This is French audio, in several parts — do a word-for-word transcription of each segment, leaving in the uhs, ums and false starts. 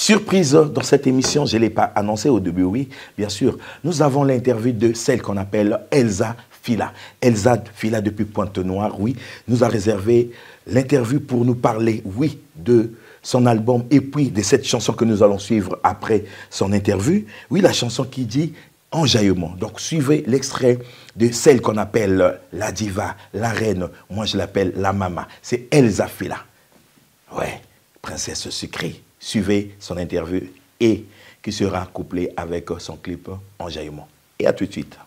surprise dans cette émission, je ne l'ai pas annoncé au début, oui, bien sûr. Nous avons l'interview de celle qu'on appelle Elsa Fila. Elsa Fila depuis Pointe-Noire, oui, nous a réservé l'interview pour nous parler, oui, de son album et puis de cette chanson que nous allons suivre après son interview. Oui, la chanson qui dit Enjaillement. Donc, suivez l'extrait de celle qu'on appelle la diva, la reine. Moi, je l'appelle la mama. C'est Elsa Fila. Ouais, princesse sucrée. Suivez son interview et qui sera couplée avec son clip Enjaillement. Et à tout de suite.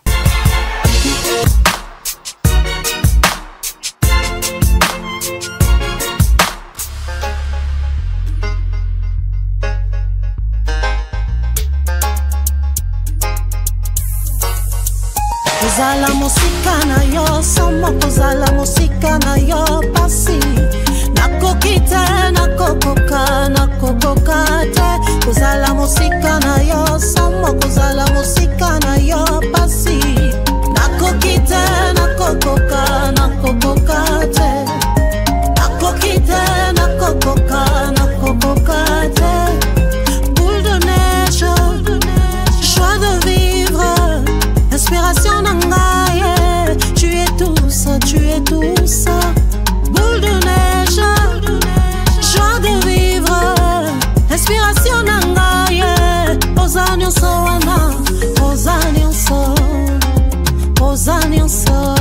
Kozala musika na yo, sama kozala musika na yo pasi. Nakoki te, nakokoka, nakokoka te. Kozala musika na yo, sama kozala musika na yo pasi. Nakoki te, nakokoka, nakokoka te. Nakoki te, nakokoka, nakokoka te. Boule de neige, joie de vivre, inspiration nangaye. Tu es tout ça, tu es tout ça. Boule de neige, joie de vivre, inspiration nangaye. Ozanyo soana, ozanyo so, ozanyo so.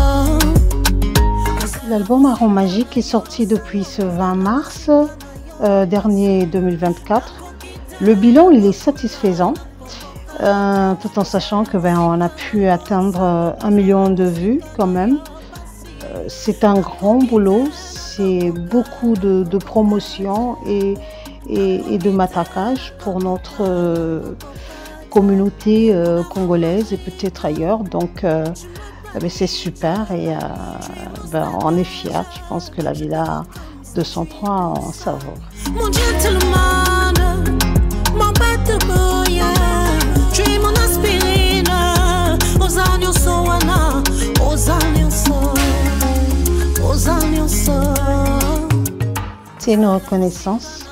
L'album Arôme Magique est sorti depuis ce vingt mars euh, dernier deux mille vingt-quatre. Le bilan il est satisfaisant. Euh, tout en sachant que ben, on a pu atteindre euh, un million de vues quand même. Euh, c'est un grand boulot, c'est beaucoup de, de promotion et, et, et de matraquage pour notre euh, communauté euh, congolaise et peut-être ailleurs. Donc euh, ben, c'est super et euh, ben, on est fiers. Je pense que la Villa deux cent trois en savoure. Mon gentleman, mon bête boy. Tu es mon aspirine, ozanyo soana, ozanyo so, ozanyo so. C'est une reconnaissance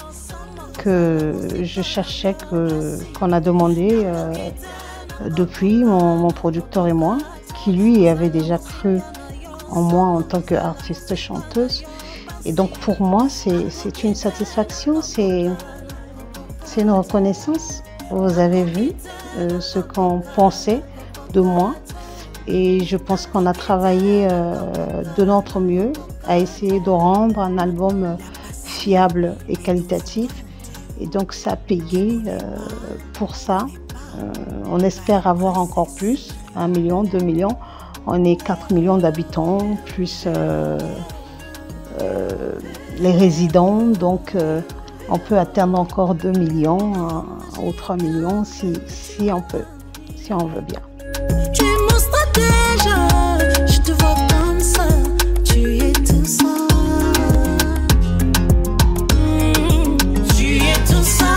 que je cherchais, que, qu'on a demandé euh, depuis mon, mon producteur et moi, qui lui avait déjà cru en moi en tant qu'artiste chanteuse. Et donc pour moi, c'est, c'est une satisfaction, c'est, c'est une reconnaissance. Vous avez vu euh, ce qu'on pensait de moi et je pense qu'on a travaillé euh, de notre mieux à essayer de rendre un album fiable et qualitatif et donc ça a payé euh, pour ça. Euh, on espère avoir encore plus, un million, deux millions. On est quatre millions d'habitants plus euh, euh, les résidents donc euh, on peut atteindre encore deux millions ou trois millions si, si on peut, si on veut bien. Tu es mon stratège, je te vois comme ça, tu es tout ça. Mmh, tu es tout ça.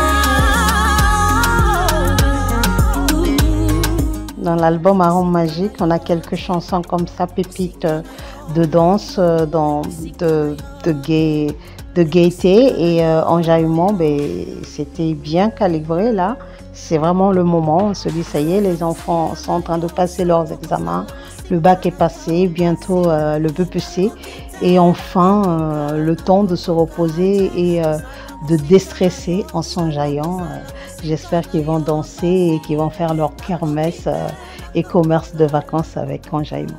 Dans l'album Arôme Magique, on a quelques chansons comme ça, pépites de danse, dans, de, de gay. de gaieté et euh, Enjaillement, ben, c'était bien calibré là. C'est vraiment le moment, on se dit ça y est, les enfants sont en train de passer leurs examens, le bac est passé, bientôt euh, le B P C et enfin euh, le temps de se reposer et euh, de déstresser en s'enjaillant. Euh, j'espère qu'ils vont danser et qu'ils vont faire leur kermesse euh, et commerce de vacances avec Enjaillement.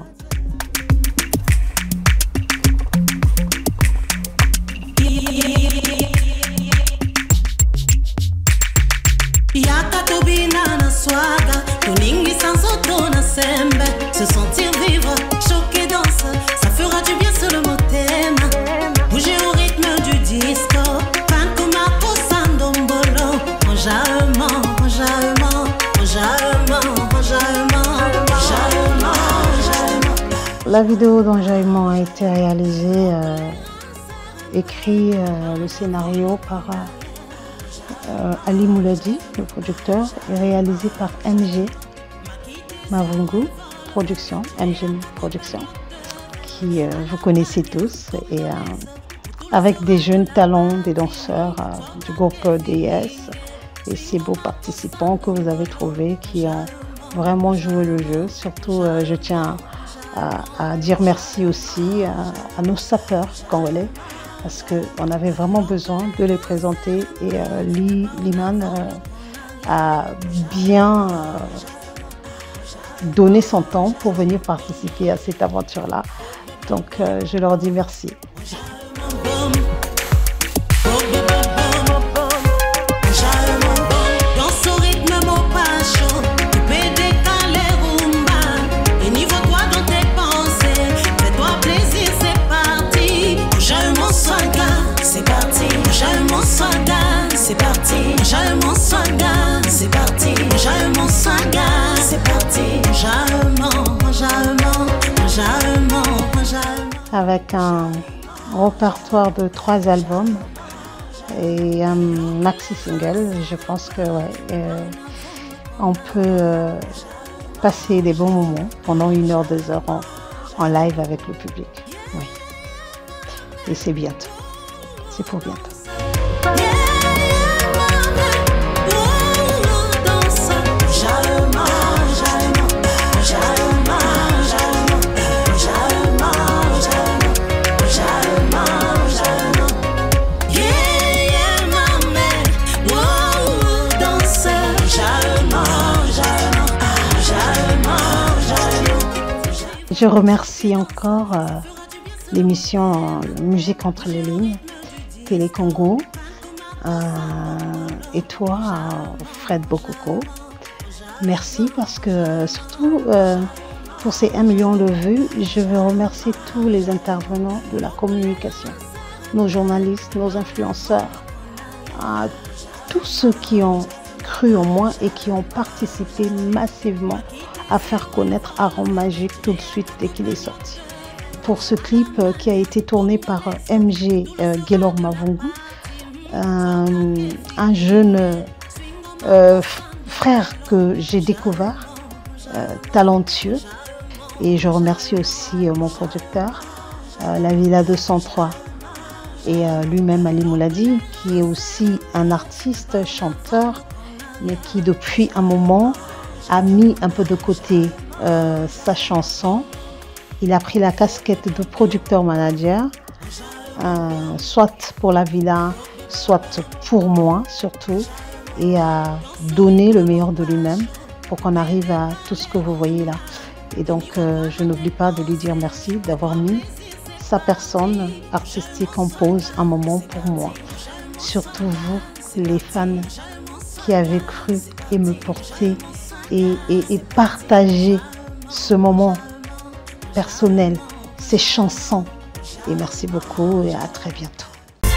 Se sentir vivre, choquer, danse, ça fera du bien sur le mot thème. Bouger au rythme du disco, pan comme un poisson d'ombolo. Enjaillement, enjaillement, enjaillement, enjaillement, enjaillement, enjaillement. La vidéo d'Enjaillement a été réalisée, euh, écrit euh, le scénario par euh, Ali Mouladi, le producteur, et réalisé par M G Mavungu Production, M G Production, qui euh, vous connaissez tous. Et euh, avec des jeunes talents, des danseurs euh, du groupe D S et ces beaux participants que vous avez trouvés qui ont vraiment joué le jeu. Surtout, euh, je tiens à, à dire merci aussi à, à nos sapeurs congolais parce qu'on avait vraiment besoin de les présenter et euh, Liman euh, a bien euh, donné son temps pour venir participer à cette aventure-là. Donc, euh, je leur dis merci. C'est parti, j'aime mon swagga, c'est parti, j'aime mon swagga, c'est parti, j'aime, j'aime, j'aime, j'aime. Avec un répertoire de trois albums et un maxi-single, je pense que ouais, euh, on peut euh, passer des bons moments pendant une heure, deux heures en, en live avec le public. Oui. Et c'est bientôt, c'est pour bientôt. Je remercie encore euh, l'émission Musique entre les lignes, Télé Congo, euh, et toi, euh, Fred Bokoko. Merci parce que euh, surtout euh, pour ces un million de vues, je veux remercier tous les intervenants de la communication, nos journalistes, nos influenceurs, euh, tous ceux qui ont cru en moi et qui ont participé massivement à faire connaître Arôme Magique tout de suite dès qu'il est sorti. Pour ce clip euh, qui a été tourné par euh, M G euh, Gaylor Mavungu, euh, un jeune euh, frère que j'ai découvert, euh, talentueux. Et je remercie aussi euh, mon producteur, euh, La Villa deux cent trois, et euh, lui-même Ali Mouladi, qui est aussi un artiste, chanteur, mais qui depuis un moment a mis un peu de côté euh, sa chanson. Il a pris la casquette de producteur-manager, euh, soit pour la Villa, soit pour moi surtout, et a donné le meilleur de lui-même pour qu'on arrive à tout ce que vous voyez là. Et donc, euh, je n'oublie pas de lui dire merci d'avoir mis sa personne artistique en pause un moment pour moi. Surtout vous, les fans qui avez cru et me porter Et, et, et partager ce moment personnel, ces chansons. Et merci beaucoup et à très bientôt.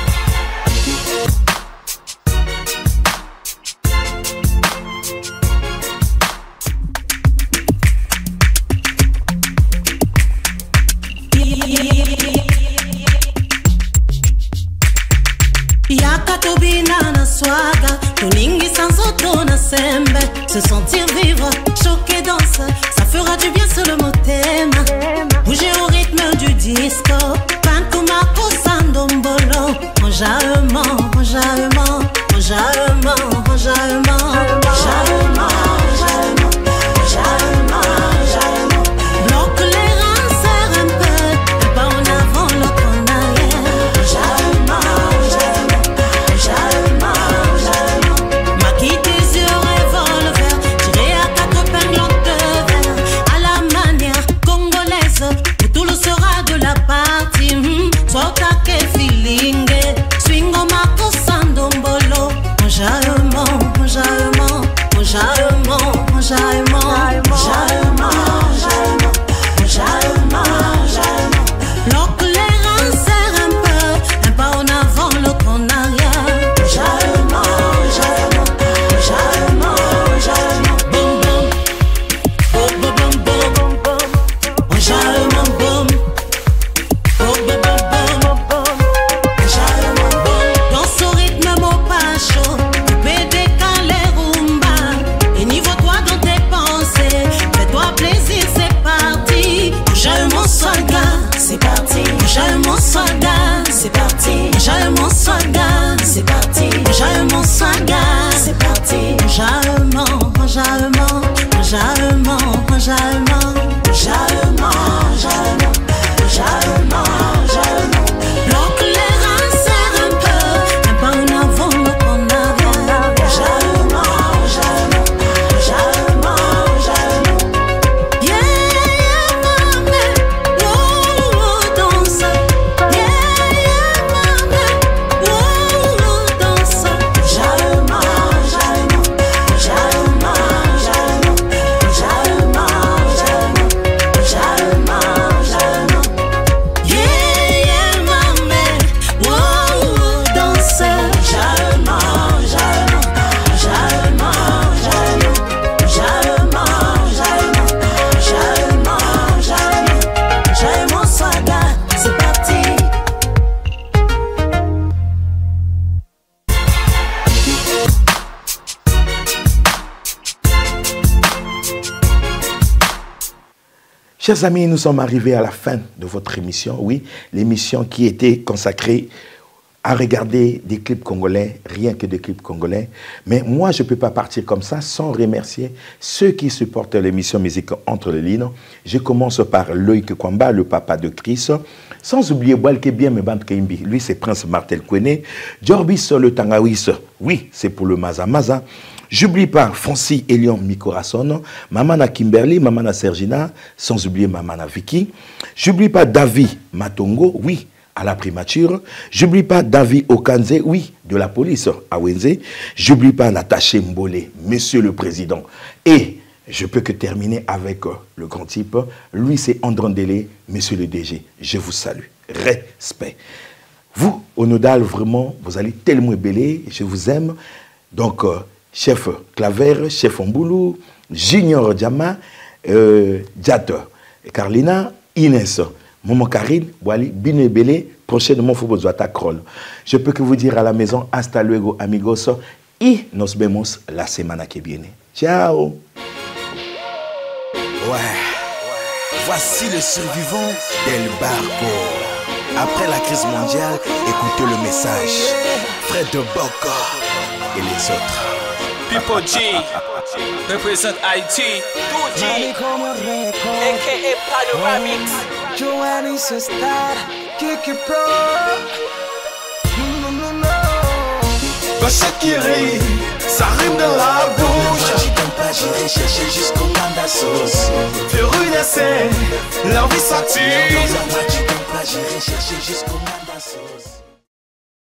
Se sentir vivre, choquer, danse, ça fera du bien sur le mot thème. Bouger au rythme du disco, Pankuma Kosandombolo. Enjaillement, enjaillement, enjaillement, enjaillement, enjaillement, enjaillement, enjaillement, enjaillement. Bloque les reins, serre un peu, un pas en avant, l'autre en arrière. Enjaillement, enjaillement, enjaillement, enjaillement. Maquille tes yeux, revolver, tiré à quatre épingles de verre, à la manière congolaise. Chers amis, nous sommes arrivés à la fin de votre émission. Oui, l'émission qui était consacrée à regarder des clips congolais, rien que des clips congolais. Mais moi, je ne peux pas partir comme ça sans remercier ceux qui supportent l'émission Musique Entre les Lignes. Je commence par Loïc Kwamba, le papa de Chris. Sans oublier Boalke Bien Mebant Keimbi. Lui, c'est Prince Martel Kwene. Jorbis le Tangawis. Oui, c'est pour le Maza Maza. J'oublie pas Francis Elion Mikorason, Mamana Kimberly, Mamana Sergina, sans oublier Mamana Vicky. J'oublie pas David Matongo, oui, à la primature. J'oublie pas David Okanze, oui, de la police à Wenze. J'oublie pas Nataché Mbole, Monsieur le Président. Et je peux que terminer avec le grand type. Lui, c'est Andrandele, Monsieur le D G. Je vous salue. Respect. Vous, au Nodal, vraiment, vous allez tellement bêler. Je vous aime. Donc, euh, chef Claver, chef Omboulou, Junior Diama, euh, Djat, Carlina, Inès, Maman Karine, Wali, Bine Bele, prochainement, faut vous Krol. Je peux que vous dire à la maison, hasta luego, amigos, y nos vemos la semana que viene. Ciao! Ouais, voici le survivant d'El Barco. Après la crise mondiale, écoutez le message. Fred de Boca et les autres. People G, represent I T, two G, A K A Panoramics. Joanny se star, Kiki Pro. Non, non, non. Bachakiri, ça rime dans la bouche. Tu t'aimes pas, j'irai chercher jusqu'au Manda Sauce. Furunacé, l'envie s'attire. Tu t'aimes pas, j'irai chercher jusqu'au Manda Sauce.